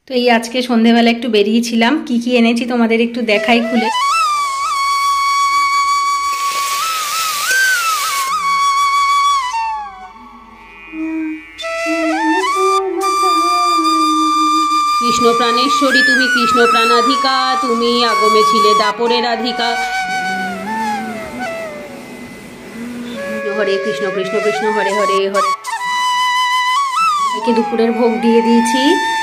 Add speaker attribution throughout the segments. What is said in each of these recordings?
Speaker 1: তো এই আজকে সন্ধেবেলা একটু বেরিয়েছিলাম, কি কি এনেছি তোমাদের একটু দেখাই খুলে।
Speaker 2: কৃষ্ণ প্রাণেশ্বরী তুমি, কৃষ্ণ প্রাণাধিকা তুমি, আগমে ছিলে দাপরের রাধিকা। হরে কৃষ্ণ কৃষ্ণ কৃষ্ণ হরে হরে হরে।
Speaker 1: দুপুরের ভোগ দিয়ে দিয়েছি।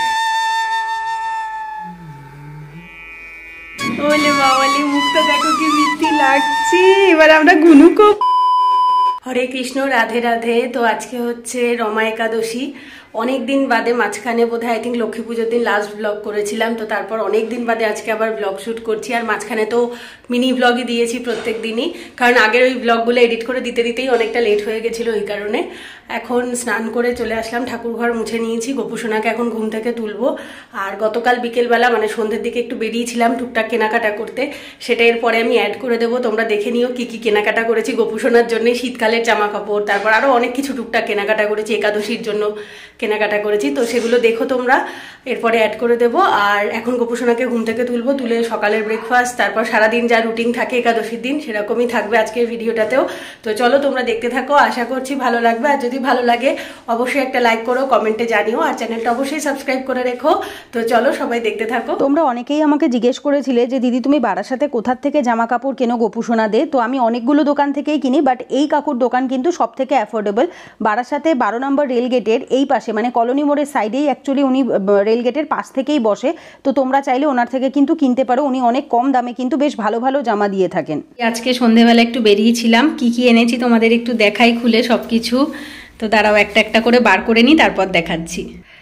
Speaker 1: ওলে বাবালে, মুখটা দেখো কি মিষ্টি লাগছে। এবার আমরা গুনুকো। হরে কৃষ্ণ, রাধে রাধে। তো আজকে হচ্ছে রমা একাদশী। অনেক দিন বাদে, মাঝখানে বোধহয় আই থিঙ্ক লক্ষ্মী পুজোর দিন লাস্ট ব্লগ করেছিলাম, তো তারপর অনেক দিন বাদে আজকে আবার ব্লগ শ্যুট করছি। আর মাঝখানে তো মিনি ব্লগই দিয়েছি প্রত্যেক দিনই, কারণ আগের ওই ব্লগগুলো এডিট করে দিতে দিতেই অনেকটা লেট হয়ে গেছিলো ওই কারণে। এখন স্নান করে চলে আসলাম, ঠাকুর ঘর মুছে নিয়েছি, গোপুসোনাকে এখন ঘুম থেকে তুলবো। আর গতকাল বিকেলবেলা মানে সন্ধ্যের দিকে একটু বেরিয়েছিলাম টুকটাক কেনাকাটা করতে, সেটা এরপরে আমি অ্যাড করে দেবো, তোমরা দেখে নিও কি কি কেনাকাটা করেছি গোপুসোনার জন্য। শীতকালের জামা কাপড়, তারপর আরও অনেক কিছু টুকটাক কেনাকাটা করেছি, একাদশীর জন্য কেনাকাটা করেছি, তো সেগুলো দেখো তোমরা, এরপরে অ্যাড করে দেবো। আর এখন গোপুসোনাকে ঘুম থেকে তুলবো, তুলে সকালের ব্রেকফাস্ট, তারপর সারাদিন যা রুটিন থাকে একাদশীর দিন সেরকমই থাকবে আজকের ভিডিওটাতেও। তো চলো তোমরা দেখতে থাকো, আশা করছি ভালো লাগবে। আর যদি ভালো লাগে অবশ্যই একটা লাইক করো, কমেন্টে জানিও, আর চ্যানেলটা অবশ্যই সাবস্ক্রাইব করে রেখো। তো চলো সবাই দেখতে থাকো।
Speaker 3: তোমরা অনেকেই আমাকে জিজ্ঞেস করেছিলে যে দিদি তুমি বারাসাতে কোথার থেকে জামা কাপড় কেনো গোপুসোনা দে। তো আমি অনেকগুলো দোকান থেকেই কিনি, বাট এই কাকুর দোকান কিন্তু সব থেকে অ্যাফোর্ডেবল। বারাসাতে 12 নম্বর রেলগেটের এই পাশে, মানে কলোনি মোড়ের সাইডেই অ্যাকচুয়ালি উনি রেলগেটের পাশ থেকেই বসে। তো তোমরা চাইলে ওনার থেকে কিন্তু কিনতে পারো, উনি অনেক কম দামে কিন্তু বেশ ভালো ভালো জামা দিয়ে থাকেন।
Speaker 1: আজকে সন্ধেবেলা একটু বেরিয়েছিলাম, কি কি এনেছি তোমাদের একটু দেখাই খুলে সব কিছু। তো দাঁড়াও একটা একটা করে বার করে নিই, তারপর দেখাচ্ছি।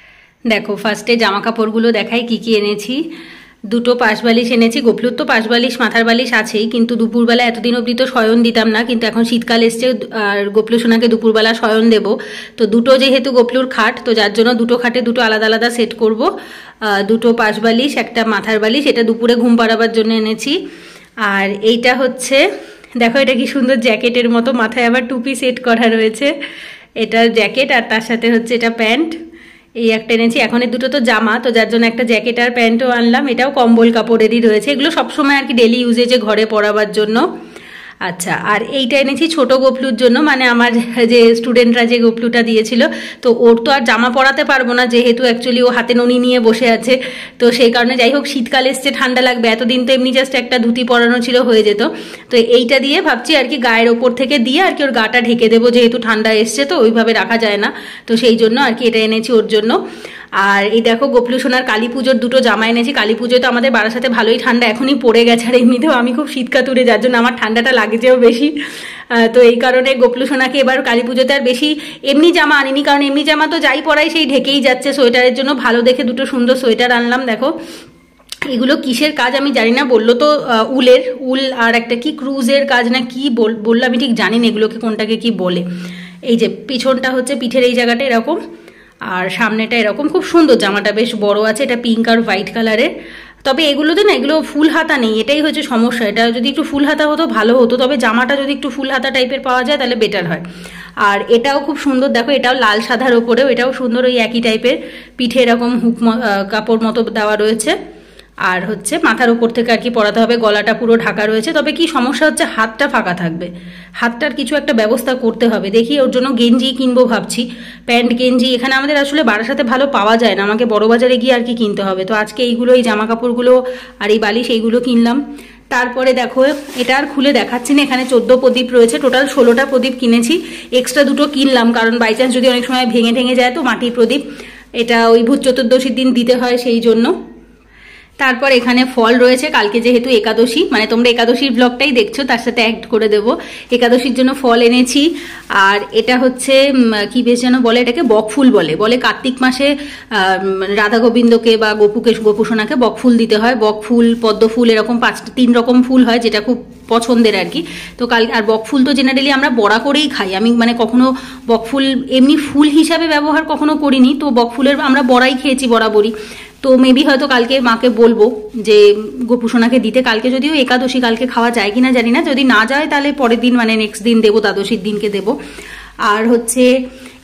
Speaker 1: দেখো ফার্স্টে জামা কাপড়গুলো দেখাই কি কি এনেছি। দুটো পাশবালিশ এনেছি, গোপলুর তো পাশবালিশ মাথার বালিশ আছেই, কিন্তু দুপুরবেলা এতদিন অবধি তো শয়ন দিতাম না, কিন্তু এখন শীতকাল এসছে আর গোপলু সোনাকে দুপুরবেলা শয়ন দেব। তো দুটো যেহেতু গোপলুর খাট, তো যার জন্য দুটো খাটে দুটো আলাদা আলাদা সেট করব। দুটো পাশবালিশ, একটা মাথার বালিশ, এটা দুপুরে ঘুম পাড়াবার জন্য এনেছি। আর এইটা হচ্ছে দেখো, এটা কি সুন্দর জ্যাকেটের মতো, মাথায় আবার টুপি সেট করা রয়েছে। এটা জ্যাকেট, আর তার সাথে হচ্ছে এটা প্যান্ট। এই একটা এনেছি। এখন এই দুটো তো জামা, তো যার জন্য একটা জ্যাকেট আর প্যান্টও আনলাম। এটাও কম্বল কাপড়েরই রয়েছে, এগুলো সবসময় আর কি ডেলি ইউজেজে ঘরে পরাবার জন্য। আচ্ছা, আর এইটা এনেছি ছোট গোপলুর জন্য, মানে আমার যে স্টুডেন্টরা যে গোপলুটা দিয়েছিল, তো ওর তো আর জামা পরাতে পারবো না, যেহেতু অ্যাকচুয়ালি ও হাতে ননি নিয়ে বসে আছে। তো সেই কারণে যাই হোক, শীতকাল এসছে, ঠান্ডা লাগবে, এতদিন তো এমনি জাস্ট একটা ধুতি পরানো ছিল, হয়ে যেত। তো এইটা দিয়ে ভাবছি আর কি গায়ের ওপর থেকে দিয়ে আর কি ওর গাটা ঢেকে দেবো, যেহেতু ঠান্ডা এসছে তো ওইভাবে রাখা যায় না, তো সেই জন্য আর কি এটা এনেছি ওর জন্য। আর এই দেখো গোপলু সোনার কালী পুজোর দুটো জামা এনেছি। কালী পুজোয় তো আমাদের বারাসাতে ভালোই ঠান্ডা এখনই পড়ে গেছে, আর এমনিতেও আমি খুব শীতকাতুরে, যার জন্য আমার ঠান্ডাটা লাগছেও বেশি। তো এই কারণে গোপলু সোনাকে এবার কালী পুজোতে আর বেশি এমনি জামা আনিনি, কারণ এমনি জামা তো যাই পরাই সেই ঢেকেই যাচ্ছে। সোয়েটারের জন্য ভালো দেখে দুটো সুন্দর সোয়েটার আনলাম। দেখো এগুলো কিসের কাজ আমি জানি না, বললো তো উলের, উল আর একটা কি ক্রুজের কাজ না কি বললো, আমি ঠিক জানি না এগুলোকে কোনটাকে কি বলে। এই যে পিছনটা হচ্ছে পিঠের এই জায়গাটা এরকম, আর সামনেটা এরকম, খুব সুন্দর জামাটা, বেশ বড় আছে। এটা পিঙ্ক আর হোয়াইট কালারের। তবে এগুলোতে না, এগুলো ফুল হাতা নেই, এটাই হচ্ছে সমস্যা। এটা যদি একটু ফুল হাতা হতো ভালো হতো, তবে জামাটা যদি একটু ফুল হাতা টাইপের পাওয়া যায় তাহলে বেটার হয়। আর এটাও খুব সুন্দর, দেখো এটাও লাল সাদার ওপরেও, এটাও সুন্দর, ওই একই টাইপের, পিঠে এরকম হুক কাপড় মতো দেওয়া রয়েছে। আর হচ্ছে মাথার উপর থেকে আর কি পরাতে হবে, গলাটা পুরো ঢাকা রয়েছে। তবে কি সমস্যা হচ্ছে, হাতটা ফাঁকা থাকবে, হাতটার কিছু একটা ব্যবস্থা করতে হবে। দেখি ওর জন্য গেঞ্জি কিনবো ভাবছি, প্যান্ট গেঞ্জি। এখানে আমাদের আসলে বারাসাতে ভালো পাওয়া যায় না, আমাকে বড় বাজারে গিয়ে আর কি কিনতে হবে। তো আজকে এইগুলো, এই জামা কাপড়গুলো আর এই বালিশ, এইগুলো কিনলাম। তারপরে দেখো এটা আর খুলে দেখাচ্ছি না, এখানে 14 প্রদীপ রয়েছে, টোটাল 16টা প্রদীপ কিনেছি। এক্সট্রা দুটো কিনলাম, কারণ বাই চান্স যদি অনেক সময় ভেঙে যায় তো মাটির প্রদীপ, এটা ওই ভূত চতুর্দশীর দিন দিতে হয় সেই জন্য। তারপর এখানে ফল রয়েছে, কালকে যেহেতু একাদশী, মানে তোমরা একাদশীর ব্লগটাই দেখছো, তার সাথে অ্যাড করে দেবো। একাদশীর জন্য ফল এনেছি। আর এটা হচ্ছে কি বেশ যেন বলে, এটাকে বকফুল বলে কার্তিক মাসে রাধা গোবিন্দকে বা গোপুসোনাকে বকফুল দিতে হয়। বকফুল, পদ্মফুল, এরকম 3 রকম ফুল হয়, যেটা খুব পছন্দের আর কি। তো আর বকফুল তো জেনারেলি আমরা বড়া করেই খাই, আমি মানে কখনো বকফুল এমনি ফুল হিসাবে ব্যবহার কখনো করিনি, তো বকফুলের আমরা বড়াই খেয়েছি বরাবরই। তো মেবি হয়তো কালকে মাকে বলবো যে গোপুসোনাকে দিতে, কালকে যদিও একাদশী, কালকে খাওয়া যায় কিনা জানি না, যদি না যায় তাহলে পরের দিন মানে নেক্সট দিন দেবো, দ্বাদশীর দিনকে দেবো। আর হচ্ছে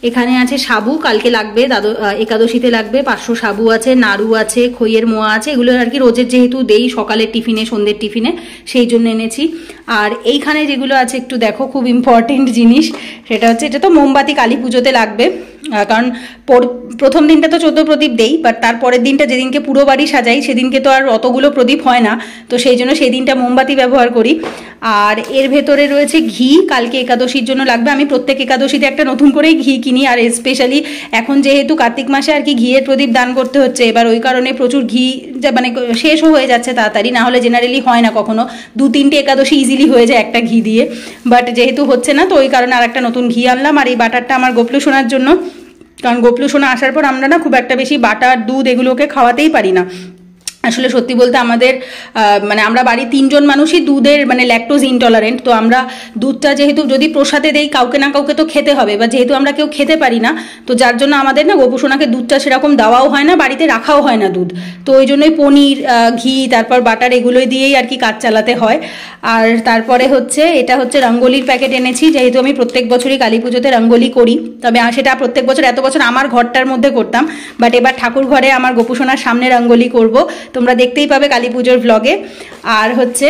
Speaker 1: এখানে আছে সাবু, কালকে লাগবে, একাদশীতে লাগবে, 500 সাবু আছে, নাড়ু আছে, খইয়ের মোয়া আছে, এগুলো আর কি রোজের যেহেতু দেই সকালের টিফিনে সন্ধ্যের টিফিনে সেই জন্য এনেছি। আর এইখানে যেগুলো আছে একটু দেখো, খুব ইম্পর্টেন্ট জিনিস, সেটা হচ্ছে এটা তো মোমবাতি কালী পুজোতে লাগবে, কারণ প্রথম দিনটা তো 14 প্রদীপ দেই, বাট তারপরের দিনটা যেদিনকে পুরো বাড়ি সাজাই সেদিনকে তো আর অতগুলো প্রদীপ হয় না, তো সেই জন্য সেই দিনটা মোমবাতি ব্যবহার করি। আর এর ভেতরে রয়েছে ঘি, কালকে একাদশীর জন্য লাগবে। আমি প্রত্যেক একাদশীতে একটা নতুন করেই ঘি কিনি, আর স্পেশালি এখন যেহেতু কার্তিক মাসে আর কি ঘিয়ের প্রদীপ দান করতে হচ্ছে, এবার ওই কারণে প্রচুর ঘি মানে শেষও হয়ে যাচ্ছে তাড়াতাড়ি, না হলে জেনারেলি হয় না কখনো, 2-3টে একাদশী ইজিলি হয়ে যায় একটা ঘি দিয়ে, বাট যেহেতু হচ্ছে না তো ওই কারণে আর একটা নতুন ঘি আনলাম। আর এই বাটারটা আমার গোপলু সোনার জন্য, কারণ গোপলু সোনা আসার পর আমরা না খুব একটা বেশি বাটার দুধ এগুলোকে খাওয়াতেই পারি না। আসলে সত্যি বলতে আমাদের মানে আমরা বাড়ির 3 জন মানুষই দুধের মানে ল্যাকটোজ ইনটলারেন্ট, তো আমরা দুধটা যেহেতু যদি প্রসাদে দেই কাউকে না কাউকে তো খেতে হবে, বা যেহেতু আমরা কেউ খেতে পারি না, তো যার জন্য আমাদের না গোপুসোনাকে দুধটা সেরকম দেওয়াও হয় না, বাড়িতে রাখাও হয় না দুধ, তো ওই জন্যই পনির, ঘি, তারপর বাটার এগুলোই দিয়েই আর কি কাজ চালাতে হয়। আর তারপরে হচ্ছে এটা হচ্ছে রঙ্গোলির প্যাকেট এনেছি, যেহেতু আমি প্রত্যেক বছরই কালী পুজোতে রঙ্গোলি করি, তবে সেটা প্রত্যেক বছর এত বছর আমার ঘরটার মধ্যে করতাম, বাট এবার ঠাকুর ঘরে আমার গোপুসোনার সামনে রঙ্গোলি করব, তোমরা দেখতেই পাবে কালী পুজোর ব্লগে। আর হচ্ছে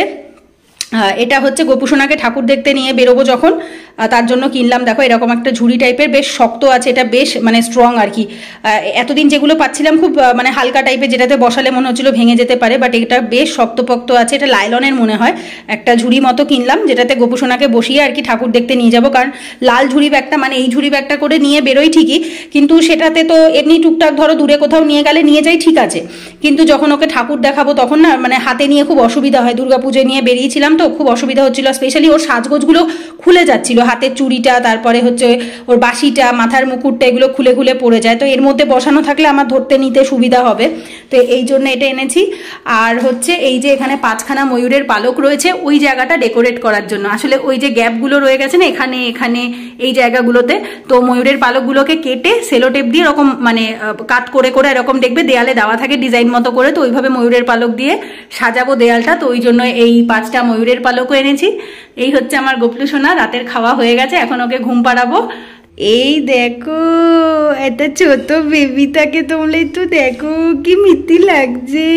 Speaker 1: এটা হচ্ছে গোপুসোনাকে ঠাকুর দেখতে নিয়ে বেরোবো যখন, তার জন্য কিনলাম। দেখো এরকম একটা ঝুড়ি টাইপের, বেশ শক্ত আছে, এটা বেশ মানে স্ট্রং আর কি। এতদিন যেগুলো পাচ্ছিলাম খুব মানে হালকা টাইপের, যেটাতে বসালে মনে হচ্ছিল ভেঙে যেতে পারে, বাট এটা বেশ শক্তপোক্ত আছে, এটা লাইলনের মনে হয়। একটা ঝুড়ি মতো কিনলাম যেটাতে গোপুসোনাকে বসিয়ে আর কি ঠাকুর দেখতে নিয়ে যাব, কারণ লাল ঝুড়ি ব্যাগটা মানে এই ঝুড়ি ব্যাগটা করে নিয়ে বেরোই ঠিকই, কিন্তু সেটাতে তো এমনি টুকটাক ধরো দূরে কোথাও নিয়ে গেলে নিয়ে যাই ঠিক আছে, কিন্তু যখন ওকে ঠাকুর দেখাবো তখন না মানে হাতে নিয়ে খুব অসুবিধা হয়। দুর্গাপুজোয় নিয়ে বেরিয়েছিলাম তো খুব অসুবিধা হচ্ছিল, স্পেশালি ওর সাজগোজগুলো খুলে যাচ্ছিল, হাতের চুড়িটা, তারপরে হচ্ছে ওর বাসিটা, মাথার মুকুটটা, এগুলো খুলে খুলে পড়ে যায়, তো এর মধ্যে বসানো থাকলে আমার ধরতে নিতে সুবিধা হবে, তো এই জন্য এটা এনেছি। আর হচ্ছে এই যে এখানে 5খানা ময়ূরের পালক রয়েছে ওই জায়গাটা ডেকোরেট করার জন্য, আসলে ওই যে গ্যাপগুলো রয়ে গেছে না এখানে এখানে এই জায়গাগুলোতে, তো ময়ূরের পালকগুলোকে কেটে সেলোটেপ দিয়ে এরকম মানে কাট করে করে এরকম দেখবে দেয়ালে দেওয়া থাকে ডিজাইন মতো করে, তো ওইভাবে ময়ূরের পালক দিয়ে সাজাবো দেয়ালটা, তো ওই জন্য এই 5টা ময়ূরের পালকও এনেছি। এই হচ্ছে আমার গোপলু সোনা, রাতের খাওয়া হয়ে গেছে, এখন ওকে ঘুম পাড়াবো। এই দেখো একটা ছোট বেবিটাকে, তোমরা একটু দেখো কি মিষ্টি লাগছে,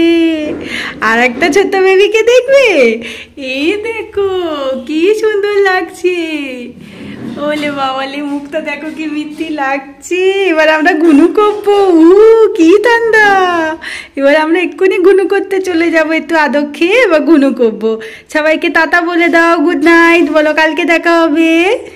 Speaker 1: আর একটা ছোট বেবিকে দেখবে, এই দেখো কি সুন্দর লাগছে, ওলে বাবালে মুখটা দেখো কি মিষ্টি লাগছে। এবার আমরা গুনু করবো, কি ঠান্ডা, এবার আমরা এক্ষুনি গুনু করতে চলে যাবো, একটু আদর খেয়ে এবার গুনু করবো। সবাইকে টাটা বলে দাও, গুড নাইট বলো, কালকে দেখা হবে।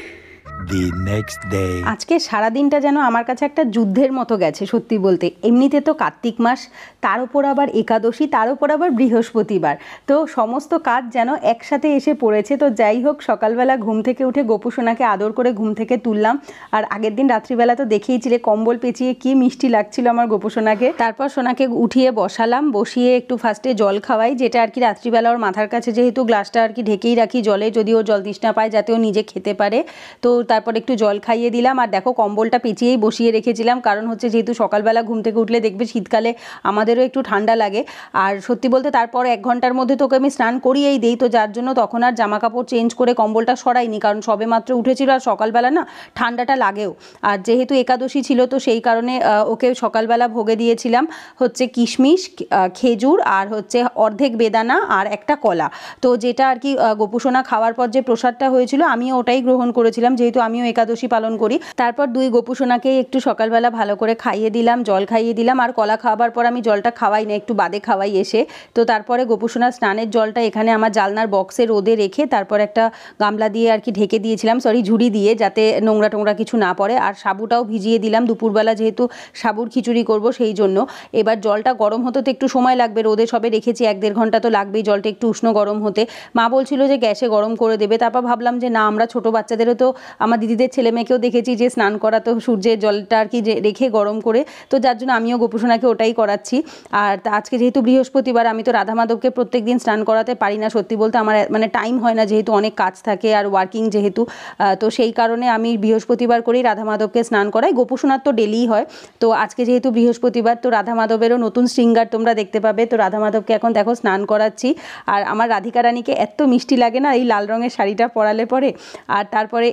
Speaker 3: আজকে সারাদিনটা যেন আমার কাছে একটা যুদ্ধের মতো গেছে সত্যি বলতে। এমনিতে তো কার্তিক মাস, তার উপর আবার একাদশী, তার উপর আবার বৃহস্পতিবার, তো সমস্ত কাজ যেন একসাথে এসে পড়েছে। তো যাই হোক, সকালবেলা ঘুম থেকে উঠে গোপু সোনাকে আদর করে ঘুম থেকে তুললাম, আর আগের দিন রাত্রিবেলা তো দেখেইছিলে কম্বল পেঁচিয়ে কি মিষ্টি লাগছিল আমার গোপু সোনাকে। তারপর সোনাকে উঠিয়ে বসালাম, বসিয়ে একটু ফার্স্টে জল খাওয়াই, যেটা আর কি রাত্রিবেলা ওর মাথার কাছে যেহেতু গ্লাসটা আর কি ঢেকেই রাখি জলে, যদি ও জল তৃষ্ণা পায় যাতে ও নিজে খেতে পারে, তো তারপর একটু জল খাইয়ে দিলাম। আর দেখো কম্বলটা পেঁচিয়েই বসিয়ে রেখেছিলাম, কারণ হচ্ছে যেহেতু সকালবেলা ঘুম থেকে উঠলে দেখবে শীতকালে আমাদেরও একটু ঠান্ডা লাগে, আর সত্যি বলতে তারপর 1 ঘন্টার মধ্যে তোকে আমি স্নান করিয়েই দিই, তো যার জন্য তখন আর জামা কাপড় চেঞ্জ করে কম্বলটা সরাইনি, কারণ সবে মাত্র উঠেছিল আর সকালবেলা না ঠান্ডাটা লাগেও, আর যেহেতু একাদশী ছিল তো সেই কারণে ওকে সকালবেলা ভোগে দিয়েছিলাম হচ্ছে কিশমিশ, খেজুর, আর হচ্ছে অর্ধেক বেদানা আর একটা কলা, তো যেটা আর কি গোপুসোনা খাওয়ার পর যে প্রসাদটা হয়েছিল আমিও ওটাই গ্রহণ করেছিলাম, যেহেতু আমিও একাদশী পালন করি। তারপর 2 গোপুসোনাকে একটু সকালবেলা ভালো করে খাইয়ে দিলাম, জল খাইয়ে দিলাম, আর কলা খাওয়াবার পর আমি জলটা খাওয়াই না, একটু বাদে খাওয়াই এসে। তো তারপরে গোপুসোনার স্নানের জলটা এখানে আমার জালনার বক্সে রোদে রেখে তারপর একটা গামলা দিয়ে আর কি ঢেকে দিয়েছিলাম, ঝুড়ি দিয়ে, যাতে নোংরা টোংরা কিছু না পড়ে। আর সাবুটাও ভিজিয়ে দিলাম, দুপুরবেলা যেহেতু সাবুর খিচুড়ি করব সেই জন্য। এবার জলটা গরম হতে তো একটু সময় লাগবে, রোদে সবে রেখেছি 1-1.5 ঘন্টা তো লাগবেই জলটা একটু উষ্ণ গরম হতে। মা বলছিল যে গ্যাসে গরম করে দেবে, তারপর ভাবলাম যে না, আমরা ছোটো বাচ্চাদেরও তো আমার দিদিদের ছেলে মেয়েকেও দেখেছি যে স্নান করা তো সূর্যের জলটা আর কি রেখে গরম করে, তো যার জন্য আমিও গোপুসোনাকে ওটাই করাচ্ছি। আর আজকে যেহেতু বৃহস্পতিবার, আমি তো রাধা মাধবকে প্রত্যেক দিন স্নান করাতে পারি না, সত্যি বলতে আমার মানে টাইম হয় না, যেহেতু অনেক কাজ থাকে আর ওয়ার্কিং যেহেতু, তো সেই কারণে আমি বৃহস্পতিবার করেই রাধা মাধবকে স্নান করাই। গোপুসোনার তো ডেলিই হয়, তো আজকে যেহেতু বৃহস্পতিবার তো রাধা মাধবেরও নতুন শৃঙ্গার তোমরা দেখতে পাবে, তো রাধা মাধবকে এখন দেখো স্নান করাচ্ছি। আর আমার রাধিকা রানীকে এত মিষ্টি লাগে না এই লাল রঙের শাড়িটা পরালে পরে, আর তারপরে এই পিঙ্ক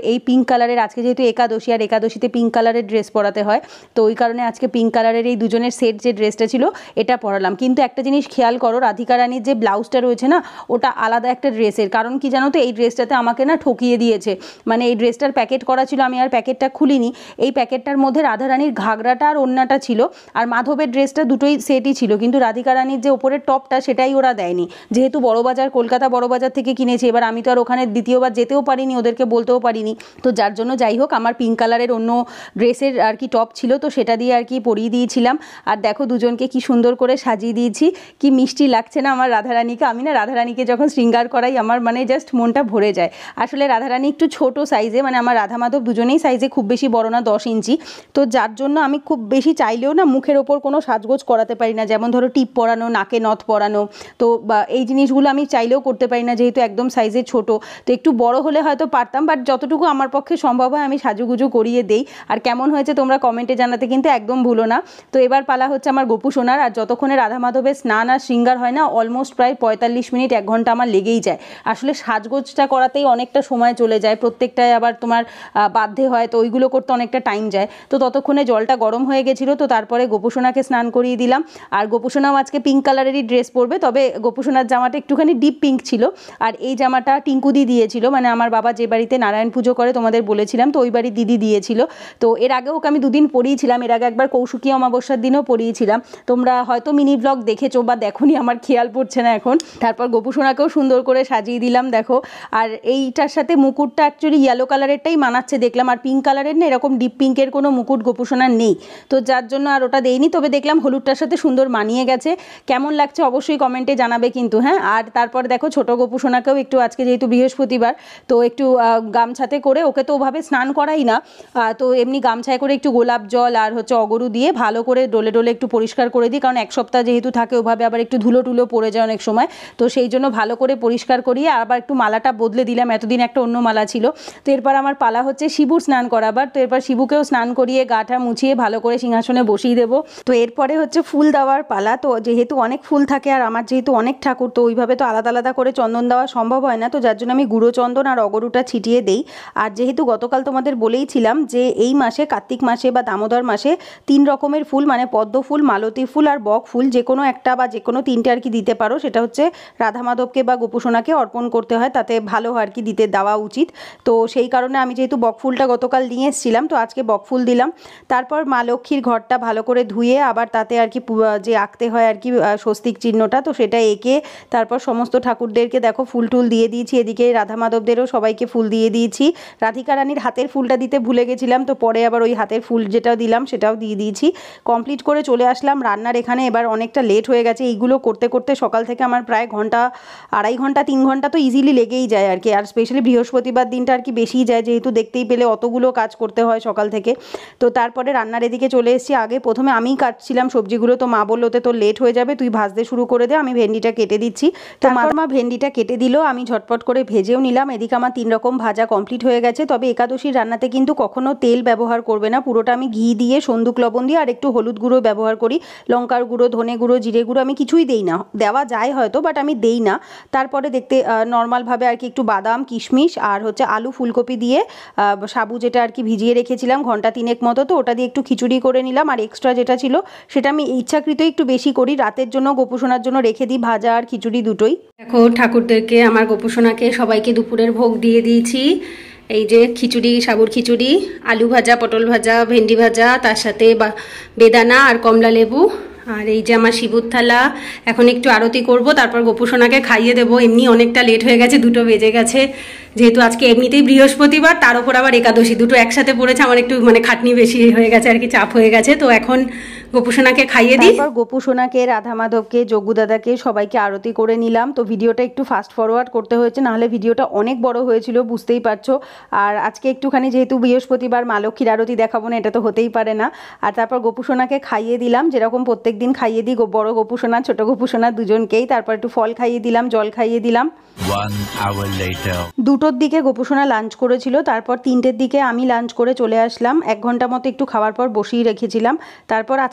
Speaker 3: কালারের, আজকে যেহেতু একাদশী আর একাদশীতে পিঙ্ক কালারের ড্রেস পরাতে হয়, তো ওই কারণে আজকে পিঙ্ক কালারের এই দুজনের সেট যে ড্রেসটা ছিল এটা পরালাম। কিন্তু একটা জিনিস খেয়াল করো, রাধিকা রানীর যে ব্লাউজটা রয়েছে না, ওটা আলাদা একটা ড্রেসের। কারণ কি জানো তো, এই ড্রেসটাতে আমাকে না ঠকিয়ে দিয়েছে। মানে এই ড্রেসটার প্যাকেট করা ছিল, আমি আর প্যাকেটটা খুলিনি। এই প্যাকেটটার মধ্যে রাধারানীর ঘাগরাটা আর ওড়নাটা ছিল, আর মাধবের ড্রেসটা দুটোই সেটই ছিল, কিন্তু রাধিকা রানীর যে ওপরের টপটা সেটাই ওরা দেয়নি। যেহেতু বড়বাজার, কলকাতা বড়বাজার থেকে কিনেছি, এবার আমি তো আর ওখানে দ্বিতীয়বার যেতেও পারিনি, ওদেরকে বলতেও পারিনি। তো যার জন্য যাই হোক, আমার পিঙ্ক কালারের অন্য ড্রেসের আর কি টপ ছিল, তো সেটা দিয়ে আর কি পরিয়ে দিয়েছিলাম। আর দেখো দুজনকে কি সুন্দর করে সাজিয়ে দিয়েছি, কি মিষ্টি লাগছে না আমার রাধারানীকে। আমি না রাধারানীকে যখন শৃঙ্গার করাই আমার মানে জাস্ট মনটা ভরে যায়। আসলে রাধারানী একটু ছোট সাইজে, মানে আমার রাধা মাধব দুজনেই সাইজে খুব বেশি বড় না, 10 ইঞ্চি। তো যার জন্য আমি খুব বেশি চাইলেও না মুখের ওপর কোনো সাজগোজ করাতে পারি না, যেমন ধরো টিপ পরানো, নাকে নথ পরানো, তো এই জিনিসগুলো আমি চাইলেও করতে পারি না, যেহেতু একদম সাইজে ছোট। তো একটু বড় হলে হয়তো পারতাম, বাট যতটুকু আমার পক্ষে সম্ভব হয় আমি সাজুগুজু করিয়ে দেই। আর কেমন হয়েছে তোমরা কমেন্টে জানাতে কিন্তু একদম ভুলো না। তো এবার পালা হচ্ছে আমার গোপু সোনার, আর যতক্ষণে রাধা মাধবের স্নান আর শৃঙ্গার হয় না, অলমোস্ট প্রায় 45 মিনিট 1 ঘন্টা আমার লেগেই যায়। আসলে সাজগোজটা করাতেই অনেকটা সময় চলে যায়, প্রত্যেকটায় আবার তোমার বাধ্যে হয়, তো ওইগুলো করতে অনেকটা টাইম যায়। তো ততক্ষণে জলটা গরম হয়ে গেছিলো, তো তারপরে গোপু সোনাকে স্নান করিয়ে দিলাম। আর গোপু সোনাও আজকে পিঙ্ক কালারেরই ড্রেস পরবে, তবে গোপু সোনার জামাটা একটুখানি ডিপ পিঙ্ক ছিল, আর এই জামাটা টিঙ্কুদি দিয়েছিল, মানে আমার বাবা যে বাড়িতে নারায়ণ পুজো করে তোমাদের বলেছিলাম, তো ওই বাড়ির দিদি দিয়েছিল। তো এর আগেও ওকে আমি 2 দিন পরিয়েছিলাম, এর আগে একবার কৌশিকী অমাবস্যার দিনও পরিয়েছিলাম। তোমরা হয়তো মিনি ব্লগ দেখেছো বা দেখোনি, আমার খেয়াল পড়ছে না এখন। তারপর গোপু সোনাকেও সুন্দর করে সাজিয়ে দিলাম দেখো। আর এইটার সাথে মুকুটটা অ্যাকচুয়ালি ইয়েলো কালারেরটাই মানাচ্ছে দেখলাম, আর পিঙ্ক কালারের না এরকম ডিপ পিঙ্কের কোনো মুকুট গোপু সোনার নেই, তো যার জন্য আর ওটা দেইনি। তবে দেখলাম হলুদটার সাথে সুন্দর মানিয়ে গেছে। কেমন লাগছে অবশ্যই কমেন্টে জানাবে কিন্তু, হ্যাঁ। আর তারপর দেখো ছোট গোপু সোনাকেও একটু আজকে যেহেতু বৃহস্পতিবার, তো একটু গামছাতে করে, ওকে তো ওভাবে স্নান করাই না, তো এমনি গামছায় করে একটু গোলাপ জল আর হচ্ছে অগরু দিয়ে ভালো করে ডলে ডলে একটু পরিষ্কার করে দিই, কারণ 1 সপ্তাহ যেহেতু থাকে ওভাবে আবার একটু ধুলো টুলো পড়ে যায় অনেক সময়, তো সেই জন্য ভালো করে পরিষ্কার করিয়ে আবার একটু মালাটা বদলে দিলাম। এতদিন একটা অন্য মালা ছিল। তো এরপর আমার পালা হচ্ছে শিবুর স্নান করাবার। তো এরপর শিবুকেও স্নান করিয়ে গাটা মুছিয়ে ভালো করে সিংহাসনে বসিয়ে দেবো। তো এরপরে হচ্ছে ফুল দেওয়ার পালা। তো যেহেতু অনেক ফুল থাকে আর আমার যেহেতু অনেক ঠাকুর, তো ওইভাবে তো আলাদা আলাদা করে চন্দন দেওয়া সম্ভব হয় না, তো যার জন্য আমি গুঁড়ো চন্দন আর অগরুটা ছিটিয়ে দেই। আর যেহেতু গতকাল তোমাদের বলেইছিলাম যে এই মাসে, কার্তিক মাসে বা দামোদর মাসে 3 রকমের ফুল, মানে পদ্ম ফুল, মালতী ফুল আর বক ফুল, যে কোনো একটা বা যে কোনো 3টে আর কি দিতে পারো। সেটা হচ্ছে রাধা মাধবকে বা গোপু সোনাকে অর্পণ করতে হয়, তাতে ভালো আর কি দিতে দেওয়া উচিত। তো সেই কারণে আমি যেহেতু বক ফুলটা গতকাল নিয়ে এসেছিলাম, তো আজকে বক ফুল দিলাম। তারপর মা লক্ষ্মীর ঘরটা ভালো করে ধুয়ে আবার তাতে আর কি যে আঁকতে হয় আর কি স্বস্তিক চিহ্নটা, তো সেটা এঁকে তারপর সমস্ত ঠাকুরদেরকে দেখো ফুল টুল দিয়ে দিয়েছি। এদিকে রাধা মাধবদেরও সবাইকে ফুল দিয়ে দিয়েছি। রাধিকা রানীর হাতের ফুলটা দিতে ভুলে গেছিলাম, তো পরে আবার ওই হাতের ফুল যেটা দিলাম সেটাও দিয়ে দিয়েছি। কমপ্লিট করে চলে আসলাম রান্নার এখানে। এবার অনেকটা লেট হয়ে গেছে, এইগুলো করতে করতে সকাল থেকে আমার প্রায় ঘন্টা, 2.5 ঘন্টা 3 ঘন্টা তো ইজিলি লেগেই যায় আর কি। আর স্পেশালি বৃহস্পতিবার দিনটা আর কি বেশিই যায়, যেহেতু দেখতেই পেলে অতগুলো কাজ করতে হয় সকাল থেকে। তো তারপরে রান্নার এদিকে চলে এসেছি। আগে প্রথমে আমিই কাটছিলাম সবজিগুলো, তো মা বললো তো লেট হয়ে যাবে, তুই ভাজতে শুরু করে দে, আমি ভেন্ডিটা কেটে দিচ্ছি। তো মা ভেন্ডিটা কেটে দিল, আমি ঝটপট করে ভেজেও নিলাম। এদিকে আমার 3 রকম ভাজা কমপ্লিট হয়ে গেছে। তবে একাদশীর রান্নাতে কিন্তু কখনো তেল ব্যবহার করবে না, পুরোটা আমি ঘি দিয়ে, সন্দুক লবণ দিয়ে আর একটু হলুদ গুঁড়ো ব্যবহার করি। লঙ্কার গুঁড়ো, ধনে গুঁড়ো, জিরে গুঁড়ো আমি কিছুই দেই না, দেওয়া যায় হয়তো বাট আমি দেই না। তারপরে দেখতে নর্মালভাবে আর কি একটু বাদাম, কিশমিশ আর হচ্ছে আলু, ফুলকপি দিয়ে সাবু যেটা আর কি ভিজিয়ে রেখেছিলাম ঘন্টা 3 মতো, তো ওটা দিয়ে একটু খিচুড়ি করে নিলাম। আর এক্সট্রা যেটা ছিল সেটা আমি ইচ্ছাকৃতই একটু বেশি করি, রাতের জন্য গোপু সোনার জন্য রেখে দিই, ভাজা আর খিচুড়ি দুটোই।
Speaker 1: দেখো ঠাকুরদেরকে, আমার গোপু সোনাকে সবাইকে দুপুরের ভোগ দিয়ে দিয়েছি। এই যে খিচুড়ি, সাবুর খিচুড়ি, আলু ভাজা, পটল ভাজা, ভেন্ডি ভাজা, তার সাথে বেদানা আর কমলা লেবু। আর এই যে আমার শিবুর থালা। এখন একটু আরতি করব, তারপর গোপু সোনাকে খাইয়ে দেবো। এমনি অনেকটা লেট হয়ে গেছে, 2টো বেজে গেছে, যেহেতু আজকে এমনিতেই বৃহস্পতিবার, তার উপর আবার একাদশী, দুটো একসাথে পড়েছে। আমার একটু মানে খাটনি বেশি হয়ে গেছে আর কি, চাপ হয়ে গেছে। তো এখন গোপু সোনাকে খাইয়ে দিই।
Speaker 3: তারপর গোপু সোনাকে, রাধা মাধবকে, যজ্ঞু দাদাকে সবাইকে আরতি করে নিলাম। তো ভিডিওটা একটু ফাস্ট ফরওয়ার্ড করতে হয়েছে, নাহলে ভিডিওটা অনেক বড় হয়েছিল, বুঝতেই পারছো। আর আজকে একটুখানি যেহেতু বৃহস্পতিবার, মা লক্ষ্মীর আরতি দেখাবো না, এটা তো হতেই পারে না। আর তারপর গোপু সোনাকে খাইয়ে দিলাম, যেরকম প্রত্যেক দিন খাইয়ে দিই, বড় গোপু সোনা, ছোট গোপু সোনা দুজনকেই। তারপর একটু ফল খাইয়ে দিলাম, জল খাইয়ে দিলাম।
Speaker 4: 1 hour later.
Speaker 3: 2টোর দিকে গোপু সোনা লাঞ্চ করেছিল, তারপর 3টের দিকে আমি লাঞ্চ করে চলে আসলাম। 1 ঘন্টা মতো একটু খাওয়ার পর বসিয়ে রেখেছিলাম। তারপর আজকে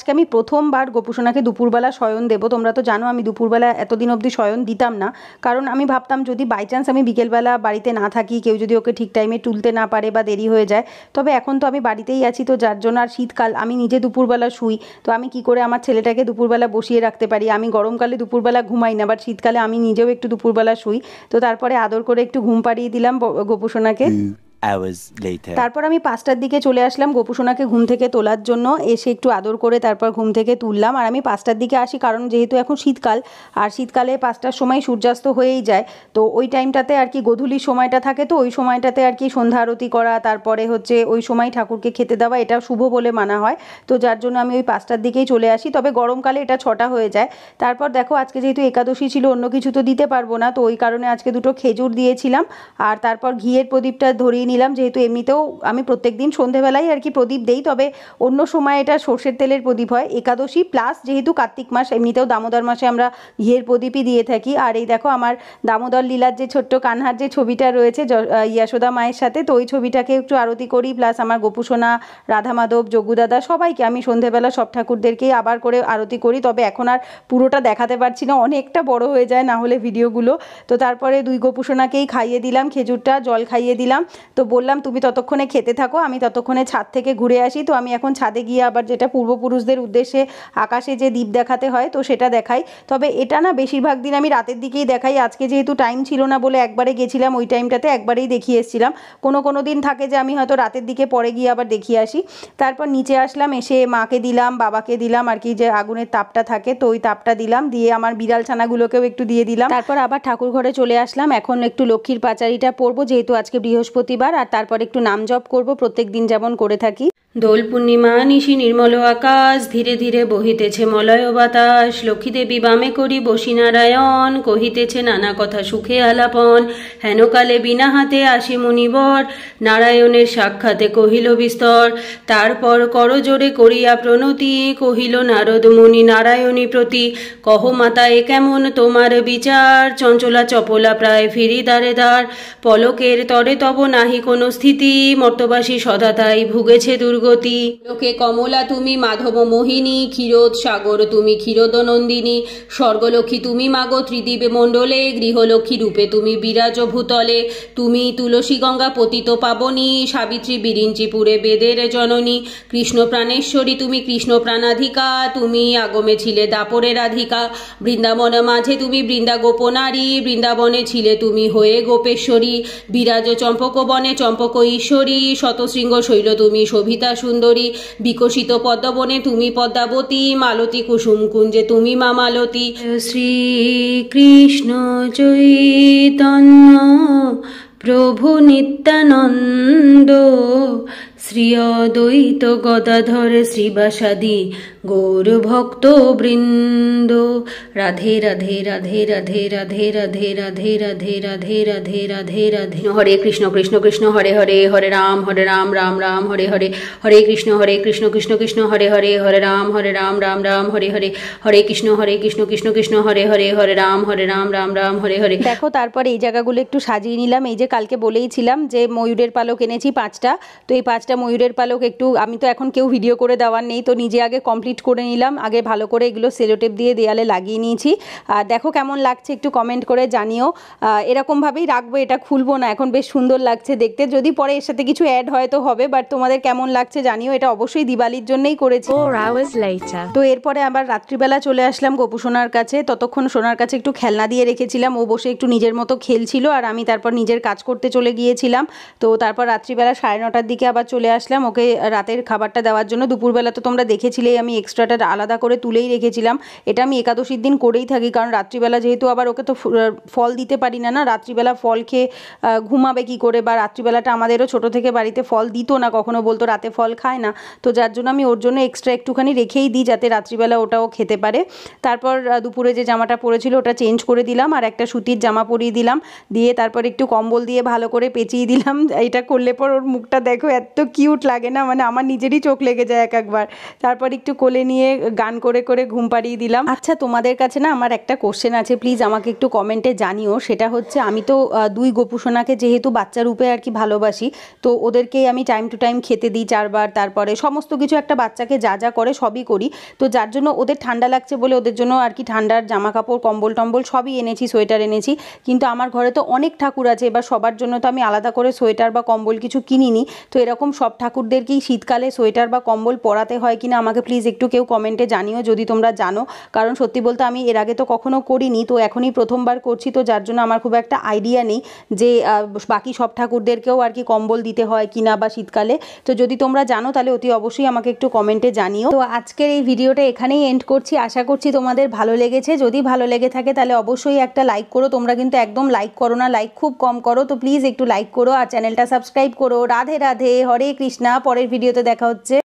Speaker 3: আজকে আমি প্রথমবার গোপুসোনাকে দুপুরবেলা শয়ন দেবো। তোমরা তো জানো আমি দুপুরবেলা এতদিন অবধি শয়ন দিতাম না, কারণ আমি ভাবতাম যদি বাই চান্স আমি বিকেলবেলা বাড়িতে না থাকি, কেউ যদি ওকে ঠিক টাইমে তুলতে না পারে বা দেরি হয়ে যায়, তবে এখন তো আমি বাড়িতেই আছি, তো যার জন্য আর শীতকাল আমি নিজে দুপুরবেলা শুই, তো আমি কি করে আমার ছেলেটাকে দুপুরবেলা বসিয়ে রাখতে পারি। আমি গরমকালে দুপুরবেলা ঘুমাই না, বাট শীতকালে আমি নিজেও একটু দুপুরবেলা শুই। তো তারপরে আদর করে একটু ঘুম পাড়িয়ে দিলাম গোপুসোনাকে। তারপর আমি 5টার দিকে চলে আসলাম গোপুসোনাকে ঘুম থেকে তোলার জন্য, এসে একটু আদর করে তারপর ঘুম থেকে তুললাম। আর আমি 5টার দিকে আসি কারণ যেহেতু এখন শীতকাল, আর শীতকালে 5টার সময় সূর্যাস্ত হয়েই যায়, তো ওই টাইমটাতে আর কি গধূলির সময়টা থাকে, তো ওই সময়টাতে আর কি সন্ধ্যা আরতি করা, তারপরে হচ্ছে ওই সময় ঠাকুরকে খেতে দেওয়া, এটা শুভ বলে মানা হয়। তো যার জন্য আমি ওই 5টার দিকেই চলে আসি, তবে গরমকালে এটা 6টা হয়ে যায়। তারপর দেখো আজকে যেহেতু একাদশী ছিল, অন্য কিছু তো দিতে পারবো না, তো ওই কারণে আজকে 2টো খেজুর দিয়েছিলাম। আর তারপর ঘিয়ের প্রদীপটা ধরিয়ে নিলাম, যেহেতু এমনিতেও আমি প্রত্যেক দিন সন্ধেবেলায় আর কি প্রদীপ দেই, তবে অন্য সময় এটা সর্ষের তেলের প্রদীপ হয়। একাদশী প্লাস যেহেতু কার্তিক মাস, এমনিতেও দামোদর মাসে আমরা ঘিয়ের প্রদীপই দিয়ে থাকি। আর এই দেখো আমার দামোদর লীলার যে ছোট্ট কানহার যে ছবিটা রয়েছে যশোদা মায়ের সাথে, তো ওই ছবিটাকে একটু আরতি করি, প্লাস আমার গোপুসোনা, রাধা মাধব, যজ্ঞদাদা সবাইকে আমি সন্ধেবেলা সব ঠাকুরদেরকেই আবার করে আরতি করি। তবে এখন আর পুরোটা দেখাতে পারছি না, অনেকটা বড় হয়ে যায় না হলে ভিডিওগুলো। তো তারপরে 2 গোপুসোনাকেই খাইয়ে দিলাম খেজুরটা, জল খাইয়ে দিলাম। তো বললাম তুমি ততক্ষণে খেতে থাকো, আমি ততক্ষণে ছাদ থেকে ঘুরে আসি। তো আমি এখন ছাদে গিয়ে আবার যেটা পূর্বপুরুষদের উদ্দেশ্যে আকাশে যে দ্বীপ দেখাতে হয়, তো সেটা দেখাই। তবে এটা না বেশিরভাগ দিন আমি রাতের দিকেই দেখাই। আজকে যেহেতু টাইম ছিল না বলে একবারে গেছিলাম, ওই টাইমটাতে একবারেই দেখিয়ে এসেছিলাম। কোনো দিন থাকে যে আমি হয়তো রাতের দিকে পরে গিয়ে আবার দেখিয়ে আসি। তারপর নিচে আসলাম, এসে মাকে দিলাম, বাবাকে দিলাম আর কি, যে আগুনের তাপটা থাকে, তো ওই তাপটা দিলাম, দিয়ে আমার বিড়াল ছানাগুলোকেও একটু দিয়ে দিলাম। তারপর আবার ঠাকুর ঘরে চলে আসলাম। এখন একটু লক্ষ্মীর পাঁচারিটা পড়বো, যেহেতু আজকে বৃহস্পতিবার, আর তারপর একটু নাম জপ করব প্রত্যেক দিন যেমন করে থাকি।
Speaker 2: দোল পূর্ণিমা নিশি নির্মল আকাশ, ধীরে ধীরে বহিতেছে মলয় বাতাস। লক্ষ্মীদেবী বামে করি বসি নারায়ণ, কহিতেছে নানা কথা সুখে আলাপন। হেনকালে বিনা হাতে আসি মুনিবর, নারায়ণের সাক্ষাতে কহিল বিস্তর। তারপর করজোড়ে করিয়া প্রণতি, কহিল নারদ মুনি নারায়ণী প্রতি। কহ মাতা এ কেমন তোমার বিচার, চঞ্চলা চপলা প্রায় ফিরি দ্বারে দ্বার। পলকের তরে তব নাহি কোনো স্থিতি, মর্তবাসী সদা তাই ভুগেছে দুর্গতি। লোকে কমলা তুমি মাধব মোহিনী, ক্ষীরোদ সাগর তুমি ক্ষীরোদ নন্দিনী। স্বর্গলক্ষ্মী তুমি মাগো ত্রিদীপ মণ্ডলে, গৃহলক্ষ্মী রূপে তুমি বিরাজ ভূতলে। তুমি তুলসী গঙ্গা পতিত পাবনী, সাবিত্রী বিরিঞ্চিপুরে বেদের জননী। কৃষ্ণ প্রাণেশ্বরী তুমি কৃষ্ণ প্রাণাধিকা, তুমি আগমে ছিলে দাপরে রাধিকা। বৃন্দাবন মাঝে তুমি বৃন্দা গোপনারী, বৃন্দাবনে ছিলে তুমি হয়ে গোপেশ্বরী। বিরাজ চম্পক বনে চম্পক ঈশ্বরী, শতশৃঙ্গ শৈল তুমি শোভিতা সুন্দরী। বিকশিত পদ্মবনে তুমি পদ্মাবতী, মালতী কুসুম কুঞ্জে তুমি মা মালতী। শ্রী কৃষ্ণ চৈতন্য প্রভু নিত্যানন্দ, শ্রী অদ্বৈত গদাধর শ্রীবাসাদি গৌর ভক্ত বৃন্দ। রাধে রাধে রাধে রাধে রাধে রাধে রাধে রাধে রাধে রাধে রাধে রাধে। হরে কৃষ্ণ কৃষ্ণ কৃষ্ণ হরে হরে, হরে রাম রাম রাম হরে হরে। হরে কৃষ্ণ কৃষ্ণ কৃষ্ণ হরে হরে, হরে রাম রাম রাম হরে হরে। হরে কৃষ্ণ কৃষ্ণ কৃষ্ণ হরে হরে, হরে রাম রাম রাম হরে হরে।
Speaker 3: দেখো তারপর এই জায়গাগুলো একটু সাজিয়ে নিলাম। এই যে কালকে বলেইছিলাম যে ময়ূরের পালক এনেছি 5টা, তো এই 5টা ময়ূরের পালক একটু, আমি তো এখন কেউ ভিডিও করে দেওয়ার নেই, তো নিজে আগে কমপ্লিট করে নিলাম। আগে ভালো করে এগুলো সেলোটেপ দিয়ে দেয়ালে লাগিয়ে নিয়েছি। দেখো কেমন লাগছে একটু কমেন্ট করে জানিও। এরকমভাবেই রাখবো, এটা খুলবো না, এখন বেশ সুন্দর লাগছে দেখতে। যদি পরে এর সাথে কিছু অ্যাড হয় তো হবে, বাট তোমাদের কেমন লাগছে জানিও। এটা অবশ্যই দিওয়ালির জন্যই করেছি।
Speaker 5: 4 hours later.
Speaker 3: তো এরপরে আবার রাত্রিবেলা চলে আসলাম গোপু সোনার কাছে। ততক্ষণ সোনার কাছে একটু খেলনা দিয়ে রেখেছিলাম, ও বসে একটু নিজের মতো খেলছিল, আর আমি তারপর নিজের কাজ করতে চলে গিয়েছিলাম। তো তারপর রাত্রিবেলা 9:30টার দিকে আবার চলে আসলাম ওকে রাতের খাবারটা দেওয়ার জন্য। দুপুরবেলা তো তোমরা দেখেছিলেই আমি এক্সট্রাটা আলাদা করে তুলেই রেখেছিলাম। এটা আমি একাদশীর দিন করেই থাকি, কারণ রাত্রিবেলা যেহেতু আবার ওকে তো ফল দিতে পারি না, রাত্রিবেলা ফল খেয়ে ঘুমাবে কি করে, বা রাত্রিবেলাটা আমাদেরও ছোটো থেকে বাড়িতে ফল দিত না, কখনো বলতো রাতে ফল খায় না, তো যার জন্য আমি ওর জন্য এক্সট্রা একটুখানি রেখেই দিই যাতে রাত্রিবেলা ওটাও খেতে পারে। তারপর দুপুরে যে জামাটা পরেছিল ওটা চেঞ্জ করে দিলাম, আর একটা সুতির জামা পরিয়ে দিলাম, দিয়ে তারপর একটু কম্বল দিয়ে ভালো করে পেঁচিয়ে দিলাম। এটা করলে পর ওর মুখটা দেখো এত কিউট লাগে না, মানে আমার নিজেরই চোখ লেগে যায় এক একবার। তারপর একটু কোলে নিয়ে গান করে করে ঘুম পাড়িয়ে দিলাম। আচ্ছা, তোমাদের কাছে না আমার একটা কোশ্চেন আছে, প্লিজ আমাকে একটু কমেন্টে জানিও। সেটা হচ্ছে, আমি তো দুই গোপুসোনাকে যেহেতু বাচ্চা রূপে আর কি ভালোবাসি, তো ওদেরকেই আমি টাইম টু টাইম খেতে দিই 4 বার, তারপরে সমস্ত কিছু একটা বাচ্চাকে যা যা করে সবই করি। তো যার জন্য ওদের ঠান্ডা লাগছে বলে ওদের জন্য আর কি ঠান্ডার জামা কাপড়, কম্বল টম্বল সবই এনেছি, সোয়েটার এনেছি। কিন্তু আমার ঘরে তো অনেক ঠাকুর আছে, এবার সবার জন্য তো আমি আলাদা করে সোয়েটার বা কম্বল কিছু কিনিনি। তো এরকম সব ঠাকুরদেরকেই শীতকালে সোয়েটার বা কম্বল পরাতে হয় কিনা আমাকে প্লিজ একটু কেউ কমেন্টে জানিও যদি তোমরা জানো। কারণ সত্যি বলতে আমি এর আগে তো কখনো করিনি, তো এখনই প্রথমবার করছি, তো যার জন্য আমার খুব একটা আইডিয়া নেই যে বাকি সব ঠাকুরদেরকেও আর কি কম্বল দিতে হয় কিনা বা শীতকালে। তো যদি তোমরা জানো তাহলে অতি অবশ্যই আমাকে একটু কমেন্টে জানিও। তো আজকের এই ভিডিওটা এখানেই এন্ড করছি, আশা করছি তোমাদের ভালো লেগেছে। যদি ভালো লেগে থাকে তাহলে অবশ্যই একটা লাইক করো। তোমরা কিন্তু একদম লাইক করো না, লাইক খুব কম করো, তো প্লিজ একটু লাইক করো আর চ্যানেলটা সাবস্ক্রাইব করো। রাধে রাধে, হরে কৃষ্ণা। পরের ভিডিওতে দেখা হচ্ছে।